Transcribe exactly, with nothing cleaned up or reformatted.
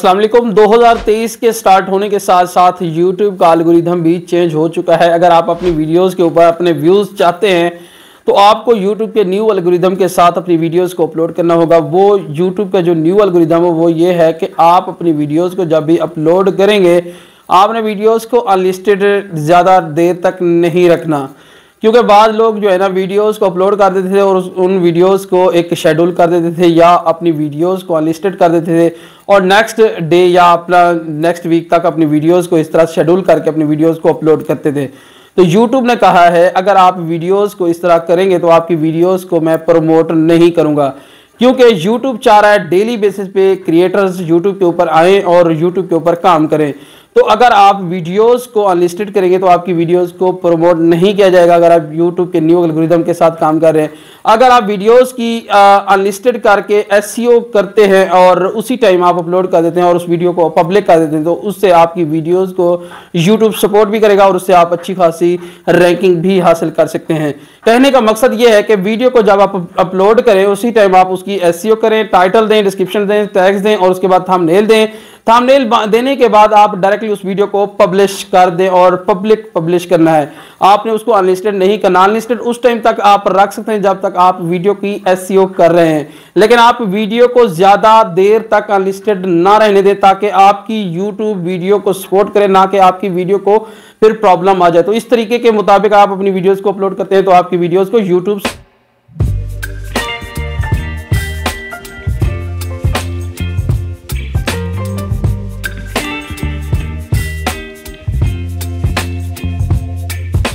अस्सलाम वालेकुम। दो हज़ार तेईस के स्टार्ट होने के साथ साथ YouTube का एल्गोरिथम भी चेंज हो चुका है। अगर आप अपनी वीडियोस के ऊपर अपने व्यूज़ चाहते हैं तो आपको YouTube के न्यू एल्गोरिथम के साथ अपनी वीडियोस को अपलोड करना होगा। वो YouTube का जो न्यू एल्गोरिथम है वो ये है कि आप अपनी वीडियोस को जब भी अपलोड करेंगे आपने वीडियोस को अनलिस्टेड ज़्यादा देर तक नहीं रखना, क्योंकि बाद लोग जो है ना वीडियोस को अपलोड कर देते थे और उन वीडियोस को एक शेड्यूल कर देते थे या अपनी वीडियोस को अनलिस्टेड कर देते थे और नेक्स्ट डे या अपना नेक्स्ट वीक तक अपनी वीडियोस को इस तरह शेड्यूल करके अपनी वीडियोस को अपलोड करते थे। तो YouTube ने कहा है अगर आप वीडियोस को इस तरह करेंगे तो आपकी वीडियोस को मैं प्रमोट नहीं करूँगा, क्योंकि YouTube चाह रहा है डेली बेसिस पे क्रिएटर्स YouTube के ऊपर आएँ और YouTube के ऊपर काम करें। तो अगर आप वीडियोस को अनलिस्टेड करेंगे तो आपकी वीडियोस को प्रमोट नहीं किया जाएगा अगर आप YouTube के न्यू एल्गोरिथम के साथ काम कर रहे हैं। अगर आप वीडियोस की अनलिस्टेड करके एसईओ करते हैं और उसी टाइम आप अपलोड कर देते हैं और उस वीडियो को पब्लिक कर देते हैं तो उससे आपकी वीडियोस को YouTube सपोर्ट भी करेगा और उससे आप अच्छी खासी रैंकिंग भी हासिल कर सकते हैं। कहने का मकसद ये है कि वीडियो को जब आप अपलोड करें उसी टाइम आप उसकी एसईओ करें, टाइटल दें, डिस्क्रिप्शन दें, टैग्स दें और उसके बाद थंबनेल दें। थंबनेल देने के बाद आप डायरेक्टली उस वीडियो को पब्लिश कर दें और पब्लिक पब्लिश करना है। आपने उसको अनलिस्टेड नहीं करना। अनलिस्टेड उस टाइम तक आप रख सकते हैं जब तक आप वीडियो की एसईओ कर रहे हैं, लेकिन आप वीडियो को ज्यादा देर तक अनलिस्टेड ना रहने दें ताकि आपकी यूट्यूब वीडियो को सपोर्ट करे, ना कि आपकी वीडियो को फिर प्रॉब्लम आ जाए। तो इस तरीके के मुताबिक आप अपनी वीडियोस को अपलोड करते हैं तो आपकी वीडियोस को यूट्यूब